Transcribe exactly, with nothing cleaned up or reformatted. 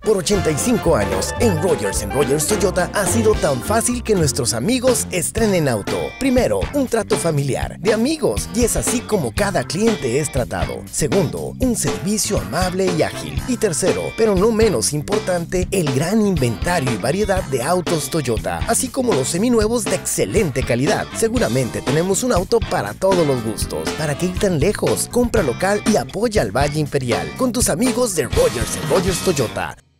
Por ochenta y cinco años, en Rogers and Rogers Toyota ha sido tan fácil que nuestros amigos estrenen auto. Primero, un trato familiar, de amigos, y es así como cada cliente es tratado. Segundo, un servicio amable y ágil. Y tercero, pero no menos importante, el gran inventario y variedad de autos Toyota, así como los seminuevos de excelente calidad. Seguramente tenemos un auto para todos los gustos. ¿Para qué ir tan lejos? Compra local y apoya al Valle Imperial con tus amigos de Rogers and Rogers Toyota.